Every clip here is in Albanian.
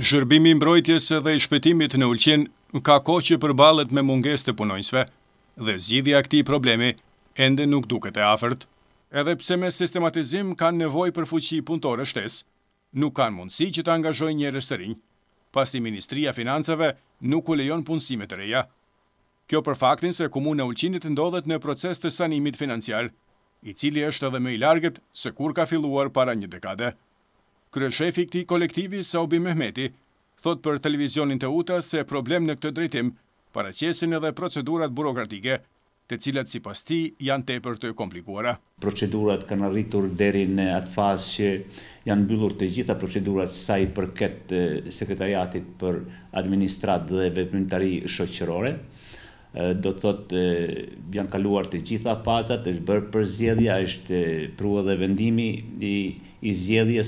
Shërbimi i mbrojtjes dhe i shpëtimit në Ulqin ka kohë që përballet me mungesë të punonjësve dhe zgjidhja e këtij problemi ende nuk duket e afërt. Edhe pse me sistematizim kanë nevojë për fuqi punëtore shtesë, nuk kanë mundësi që të angazhojnë njerëz të rinj, pasi Ministria e Financave nuk u lejon punësime të reja. Kjo për faktin se Komuna e Ulqinit ndodhet në proces të sanimit financiar, i cili është edhe më i largët se kur ka filluar para një dekade. Kryeshefi i këtij kolektivi, Saubi Mehmeti, thot për televizionin Teuta se problem në këtë drejtim paraqesin edhe procedurat burokratike, të cilat sipas tij janë tepër të komplikuara. Procedurat kanë arritur deri në atë fazë që janë mbyllur të gjitha procedurat sa i përket sekretariatit për administratë dhe veprimtari shoqërore. Do të thotë janë kaluar të gjitha fazat, është bërë përzgjedhja, është pru edhe vendimi i zgjedhjes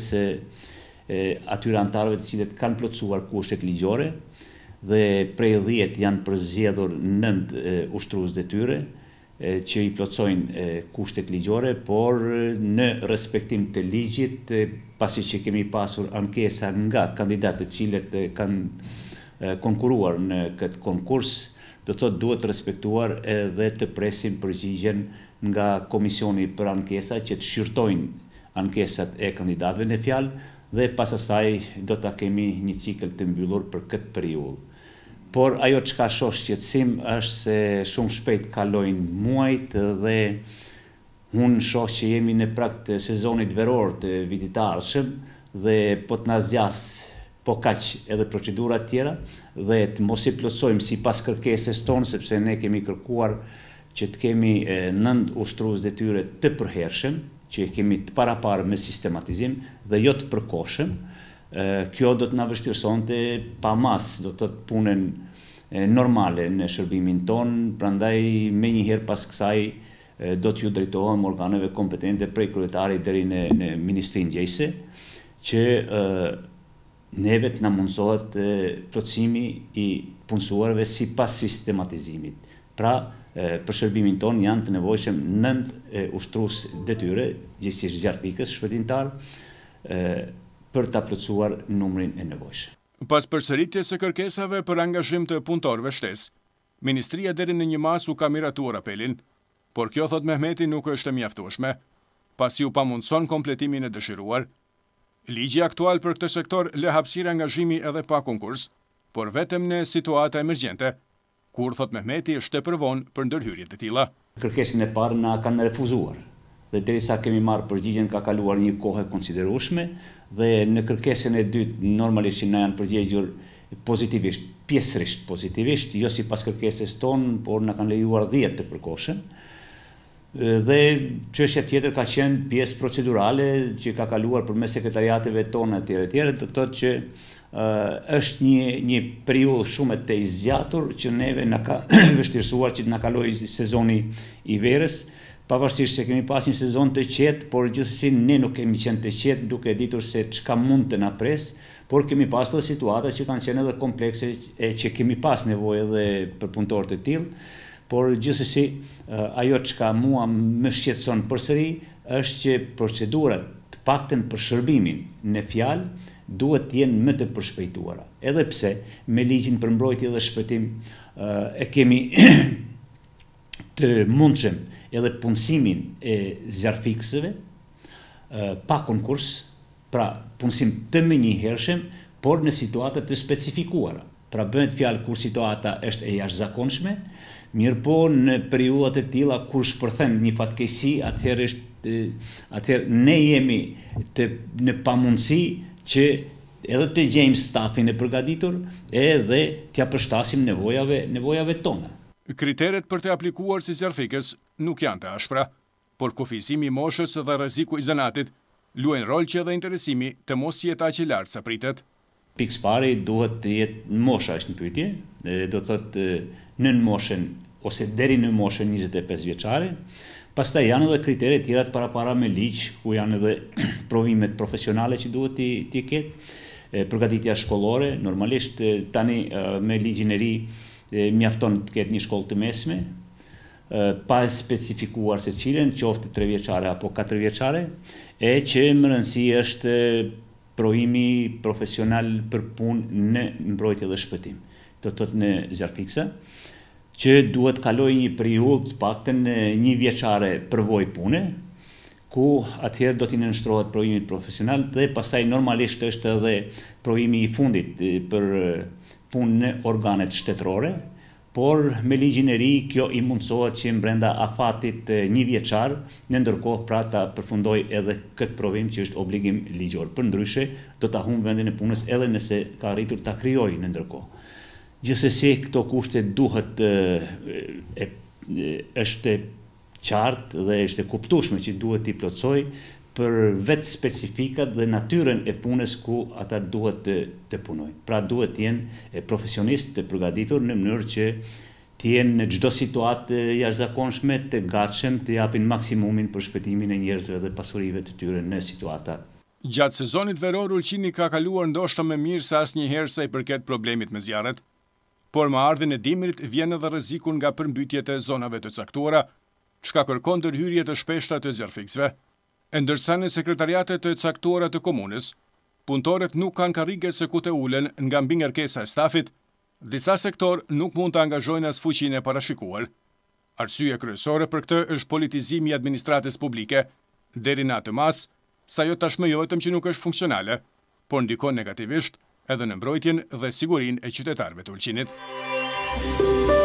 atyre antarëve të cilët kanë plotësuar kushtet ligjore dhe prej 10 janë përzgjedhur 9 ushtrues detyre që i plotësojnë kushtet ligjore, por në respektim të ligjit, pasi që kemi pasur ankesa nga kandidatë të cilët kanë konkuruar në këtë konkurs, do të thotë duhet respektuar edhe të presim përgjigjen nga Komisioni për ankesa që të shqyrtojnë ankesat e kandidatëve në fjalë dhe pas asaj do ta kemi një cikël të mbyllur për këtë periudhë. Por ajo çka shoh shqetësim është se shumë shpejt kalojnë muajt dhe unë shoh që jemi në prag të sezonit veror të vitit të ardhshëm dhe po të na zgjas po kaq edhe procedura tjera dhe të mos i plotësojmë sipas kërkesës tonë, sepse ne kemi kërkuar që të kemi 9 ushtrues detyre të përhershëm, që kemi të paraparë me sistematizim dhe jo të përkohshëm. Kjo do të na vështirësonte pa mas, do të thotë punën normale në shërbimin tonë, prandaj menjëherë pas kësaj do t'ju drejtohem organeve kompetente prej kryetarit deri në Ministrinë Gjejse, që neve të na mundësohet plotësimi i punësuarve sipas sistematizimit. Pra, për shërbimin tonë janë të nevojshëm 9 ushtrues detyre, gjithsesi zjarfikës shpëtimtar, për ta plotësuar numrin e nevojshëm. Pas përsëritjes së kërkesave për angazhim të punëtorëve shtesë, Ministria deri në një mas u ka miratuar apelin, por kjo, thot Mehmeti, nuk është e mjaftueshme, pasi u pamundson kompletimin e dëshiruar. Ligji aktual për këtë sektor le hapësirë angazhimi edhe pa konkurs, por vetëm në situata emergjente, kur, thot Mehmeti, është tepër vonë për ndërhyrje të tilla. Kërkesën e parë na kanë refuzuar dhe derisa kemi marrë përgjigjen ka kaluar një kohë e konsiderueshme dhe në kërkesën e dytë normalisht që na janë përgjigjur pozitivisht, pjesërisht pozitivisht, jo sipas kërkesës tonë, por na kanë lejuar 10 të përkohshëm. Dhe çështja tjetër ka qenë pjesë procedurale që ka kaluar përmes sekretariateve tonë etj. Do të thotë që është një periudhë shumë të zgjatur që neve na ka vështirësuar që të na kalojë sezoni i verës, pavarësisht se kemi pas një sezon të qetë, por gjithsesi ne nuk kemi qenë të qetë duke ditur se çka mund të na pres, por kemi pas edhe situata që kanë qenë edhe komplekse që kemi pas nevojë edhe për punëtorë të tillë. Por gjithsesi ajo çka mua më shqetëson përsëri është që procedurat të paktën për shërbimin në fjalë duhet të jenë më të përshpejtuara. Edhe pse me ligjin për mbrojtje dhe shpëtim e kemi të mundshëm edhe punësimin e zjarfikësve pa konkurs, pra punësim të menjëhershëm, por në situata të specifikuara. Pra bëhet fjalë kur situata është e jashtëzakonshme, mirë po në periudhat e tilla kur shpërthen një fatkeqësi, atëherë ne jemi në pamundësi që edhe të gjejmë stafin e përgatitur edhe t'ia përshtasim nevojave tona. Kriteret për të aplikuar si zjarfikës nuk janë të ashpra, por kufizimi i moshës dhe rreziku i zanatit luajnë rol që edhe interesimi të mos jetë aq i lartë sa pritet. Pikë pari duhet të jetë mosha është një pyetje, do të thotë nën moshën ose deri në moshën 25 vjeçare. Pastaj janë edhe kritere tjera të parapara me ligj, ku janë edhe provimet profesionale që duhet t'i ketë, përgatitja shkollore, normalisht tani me ligjin e ri mjafton të ketë një shkollë të mesme, pa specifikuar secilën, qoftë 3 vjeçare apo 4 vjeçare, e që më rëndësi është projimi profesional për punë në mbrojtje dhe shpëtim. Do të thotë në zjarr fikse, që duhet kaloj një periudhë të paktën 1 vjeçare përvojë pune, ku atëherë do t'i nënshtrohet projimit profesional dhe pastaj normalisht është edhe projimi i fundit për punë në organet shtetërore, por me ligjin e ri kjo i mundësohet që brenda afatit 1 vjeçar, në ndërkohë pra ta përfundoj edhe këtë provim që është obligim ligjor. Përndryshe do ta humbë vendin e punës edhe nëse ka arritur ta krijojë në ndërkohë. Gjithsesi këto kushte duhet është qartë dhe është e kuptueshme që duhet t'i plotësoj për vetë specifikat dhe natyrën e punës ku ata duhet të punojnë. Pra duhet të jenë profesionistë të përgatitur në mënyrë që të jenë në çdo situatë jashtëzakonshme të gatshëm të japin maksimumin për shpëtimin e njerëzve dhe pasurive të tyre në situata. Gjatë sezonit veror Ulqini ka kaluar ndoshta më mirë se asnjëherë sa i përket problemit me zjarret, por me ardhin e dimrit vjen edhe rreziku nga përmbytjet e zonave të caktuara, çka kërkon ndërhyrje të shpeshta të zjarrfiksve. Ndërsa në sekretariatet të caktuara të komunës, punëtorët nuk kanë karrige se ku të ulen nga mbi ngarkesa e stafit, disa sektor nuk mund të angazhojnë as fuqinë e parashikuar. Arsye kryesore për këtë është politizimi i administratës publike, deri në atë mas, sa jo tashmë jo vetëm që nuk është funksionale, por ndikon negativisht edhe në mbrojtjen dhe sigurinë e qytetarëve të Ulqinit.